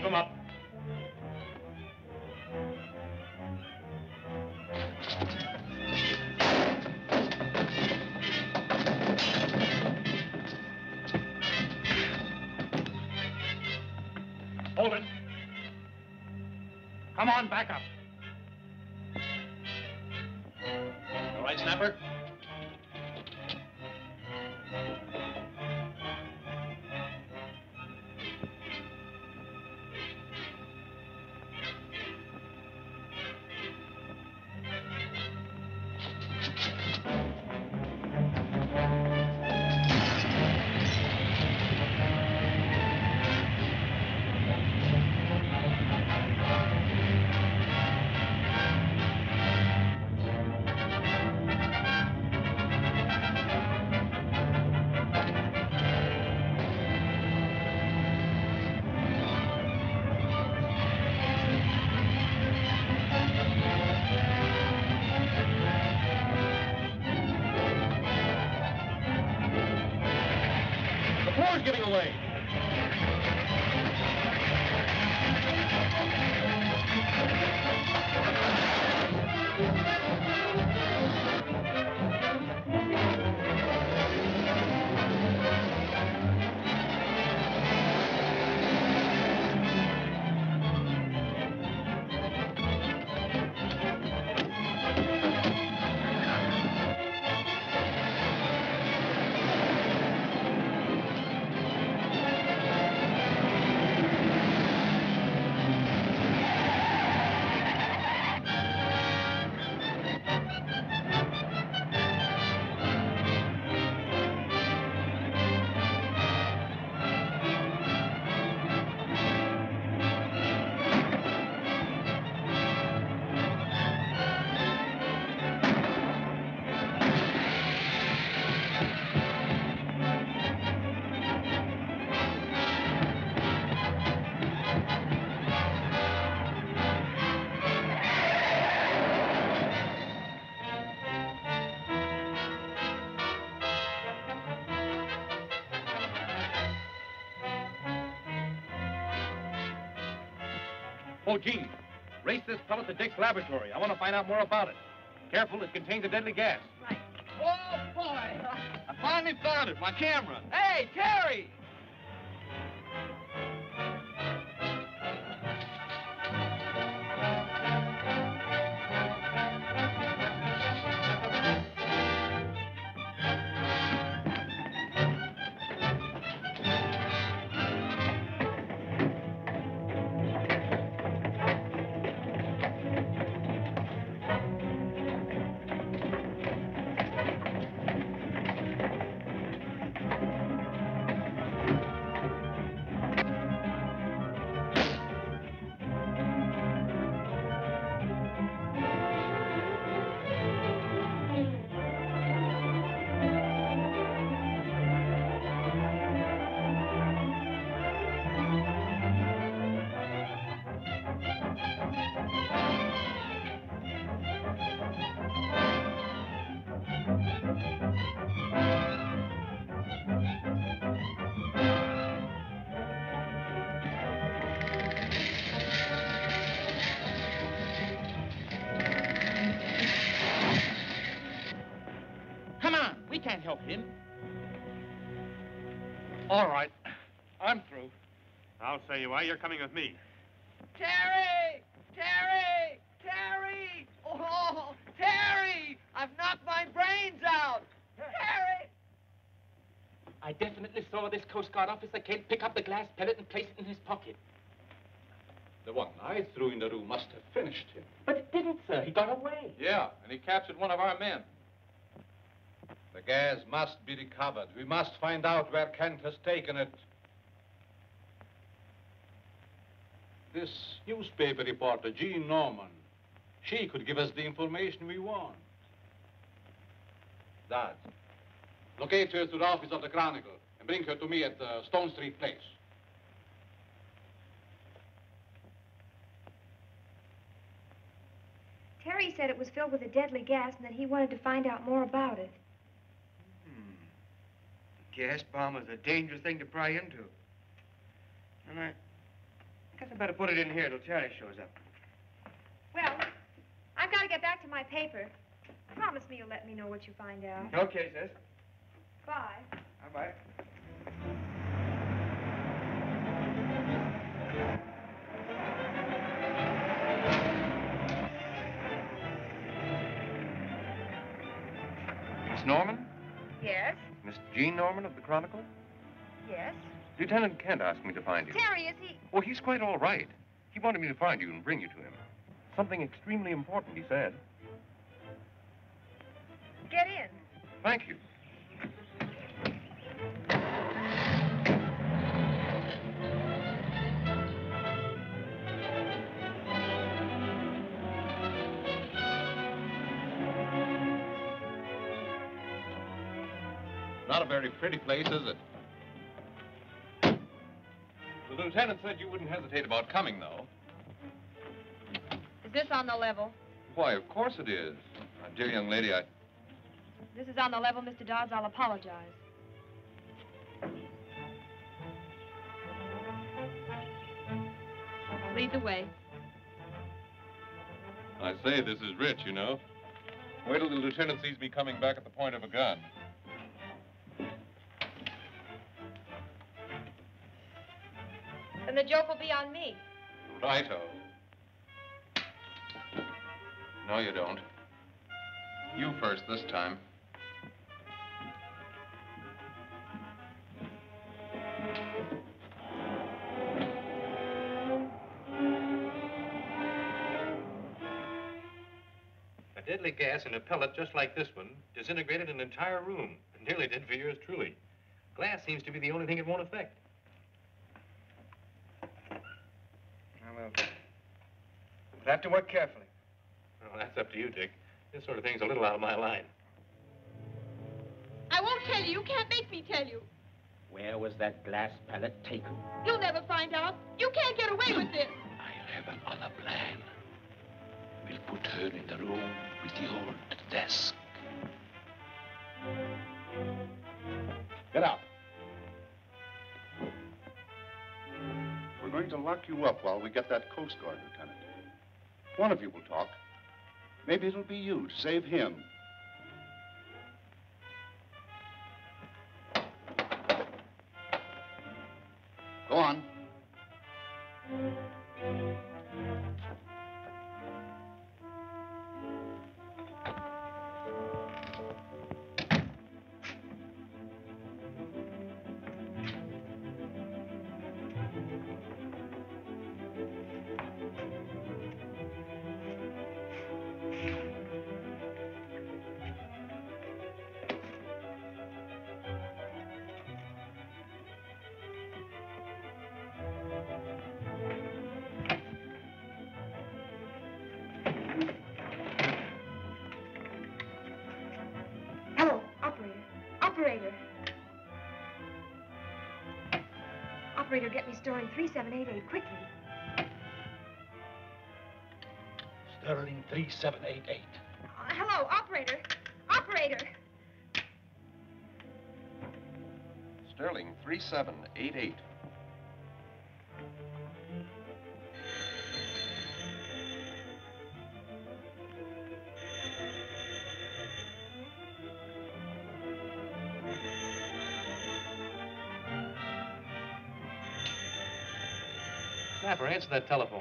Keep him up. Hold it. Come on, back up. All right, Snapper? Giving away. Oh, Gene, race this pellet to Dick's laboratory. I want to find out more about it. Careful, it contains a deadly gas. Right. Oh, boy! I finally found it, my camera. Hey, Terry! Can't help him. All right. I'm through. I'll say you are. You're coming with me. Terry! Terry! Terry! Oh, Terry! I've knocked my brains out! Terry! I definitely saw this Coast Guard officer Kent pick up the glass pellet and place it in his pocket. The one I threw in the room must have finished him. But it didn't, sir. He got away. Yeah, and he captured one of our men. The gas must be recovered. We must find out where Kent has taken it. This newspaper reporter, Jean Norman, she could give us the information we want. Dad, locate her to the office of the Chronicle and bring her to me at the Stone Street place. Terry said it was filled with a deadly gas and that he wanted to find out more about it. Gas bomb is a dangerous thing to pry into. And Guess I better put it in here till Charlie shows up. Well, I've got to get back to my paper. Promise me you'll let me know what you find out. Okay, sis. Bye. Bye-bye. Miss Norman? Yes? Miss Jean Norman of the Chronicle? Yes? Lieutenant Kent asked me to find you. Terry, is he... Oh, he's quite all right. He wanted me to find you and bring you to him. Something extremely important, he said. Get in. Thank you. Not a very pretty place, is it? The lieutenant said you wouldn't hesitate about coming, though. Is this on the level? Why, of course it is. My dear young lady, This is on the level, Mr. Dodds. I'll apologize. Lead the way. I say, this is rich, you know. Wait till the lieutenant sees me coming back at the point of a gun. Then the joke will be on me. Righto. No, you don't. You first this time. A deadly gas in a pellet just like this one disintegrated an entire room. It nearly did for yours truly. Glass seems to be the only thing it won't affect. We'll have to work carefully. Well, that's up to you, Dick. This sort of thing's a little out of my line. I won't tell you. You can't make me tell you. Where was that glass pellet taken? You'll never find out. You can't get away with this. I have another plan. We'll put her in the room with the old desk. Get out. We're going to lock you up while we get that Coast Guard lieutenant. One of you will talk. Maybe it'll be you to save him. Go on. Operator, get me Sterling 3788 quickly. Sterling 3788. Hello, operator. Operator. Sterling 3788. Snapper, answer that telephone.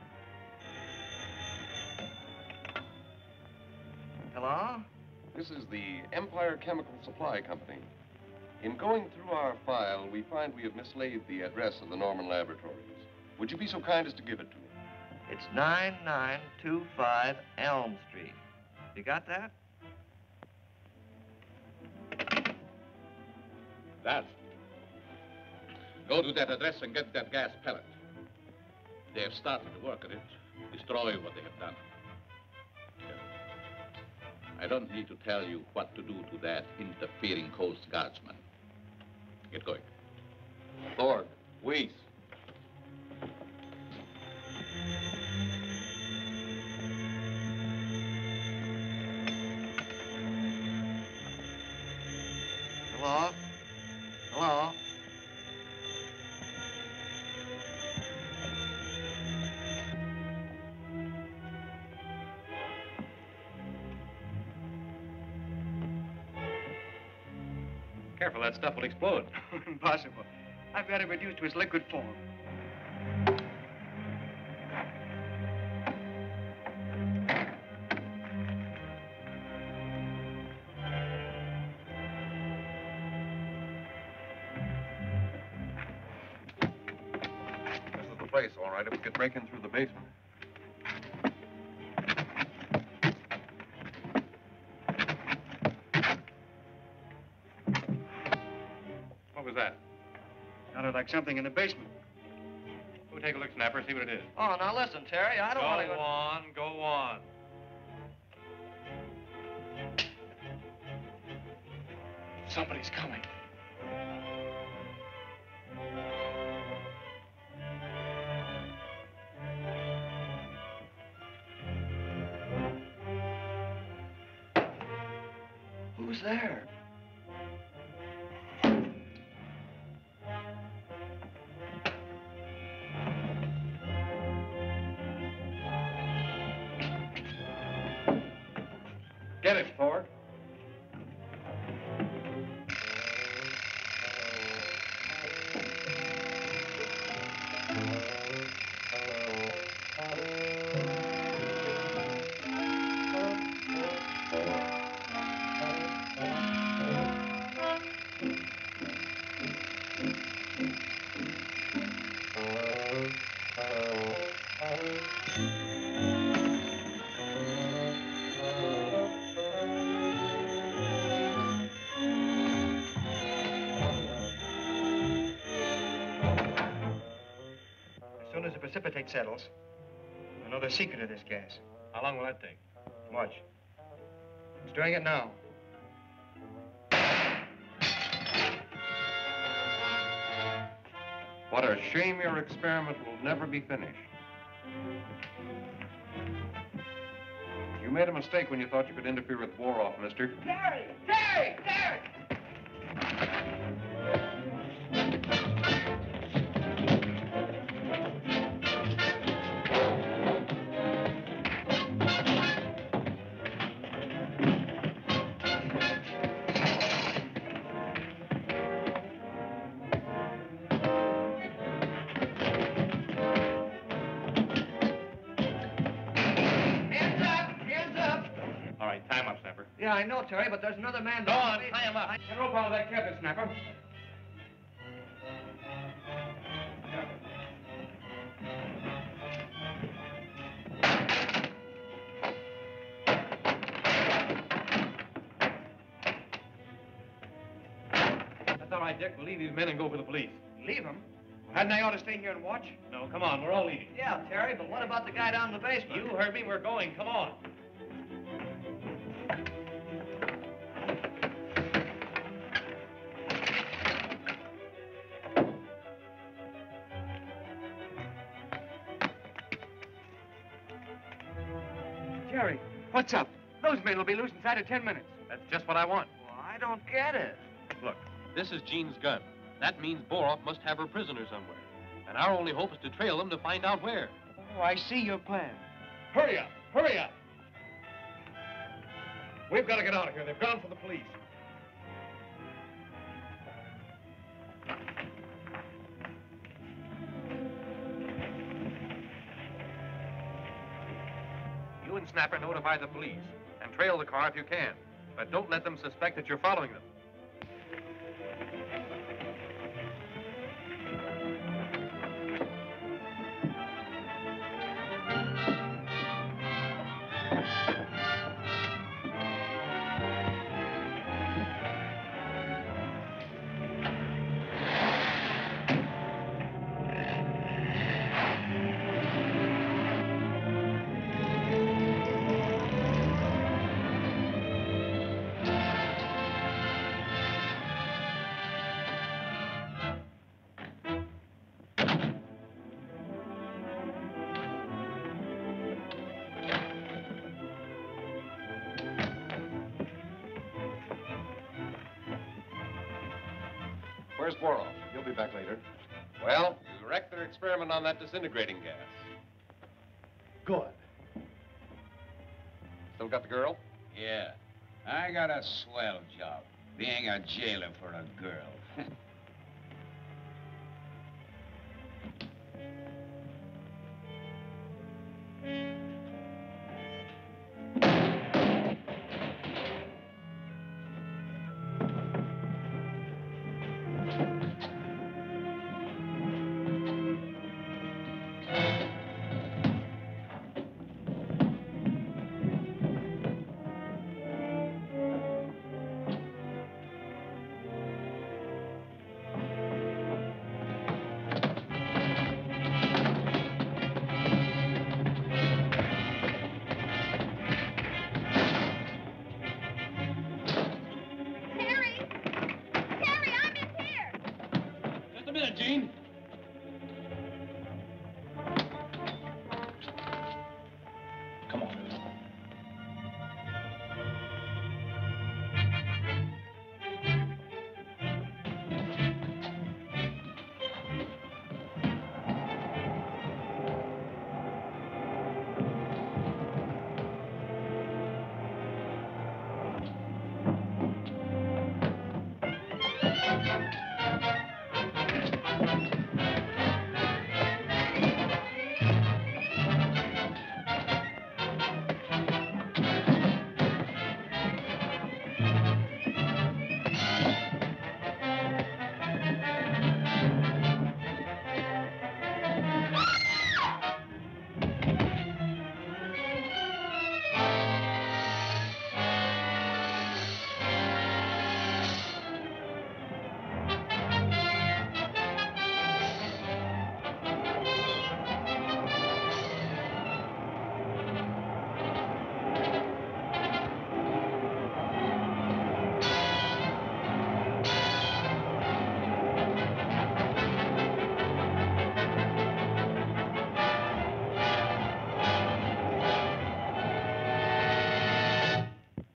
Hello? This is the Empire Chemical Supply Company. In going through our file, we find we have mislaid the address of the Norman Laboratories. Would you be so kind as to give it to me? It's 9925 Elm Street. You got that? That. Go to that address and get that gas pellet. They have started to work on it. Destroy what they have done. Yeah. I don't need to tell you what to do to that interfering Coast Guardsman. Get going. Lord, Weiss. Hello? Hello? Careful, that stuff will explode. Impossible. I've got it reduced to its liquid form. This is the place, all right, if we could break in through the basement. What was that? Sounded like something in the basement. Go take a look, Snapper, see what it is. Oh, now listen, Terry, I don't want to Go on, go on. Somebody's coming. Who's there? Get it, Ford. As soon as the precipitate settles, we'll know the secret of this gas. How long will that take? Watch. It's doing it now. What a shame your experiment will never be finished. You made a mistake when you thought you could interfere with Boroff, mister. Terry! Terry! Terry! Hands up! Hands up! All right, tie him up, Snapper. Yeah, I know, Terry, but there's another man. Go on, tie him up. Get rope out of that cabin, Snapper. That's all right, Dick. We'll leave these men and go for the police. Leave him? Hadn't I ought to stay here and watch? No, come on, we're all leaving. Yeah, Terry, but what about the guy down in the basement? You heard me, we're going. Come on. Jerry, what's up? Those men will be loose inside of 10 minutes. That's just what I want. Well, I don't get it. Look, this is Jean's gun. That means Boroff must have her prisoner somewhere. And our only hope is to trail them to find out where. Oh, I see your plan. Hurry up, hurry up. We've got to get out of here. They've gone for the police. You and Snapper notify the police and trail the car if you can. But don't let them suspect that you're following them. Where's Boroff? He'll be back later. Well, you wrecked their experiment on that disintegrating gas. Good. Still got the girl? Yeah. I got a swell job. being a jailer for a girl. Terry, I'm in here. Just a minute, Jean.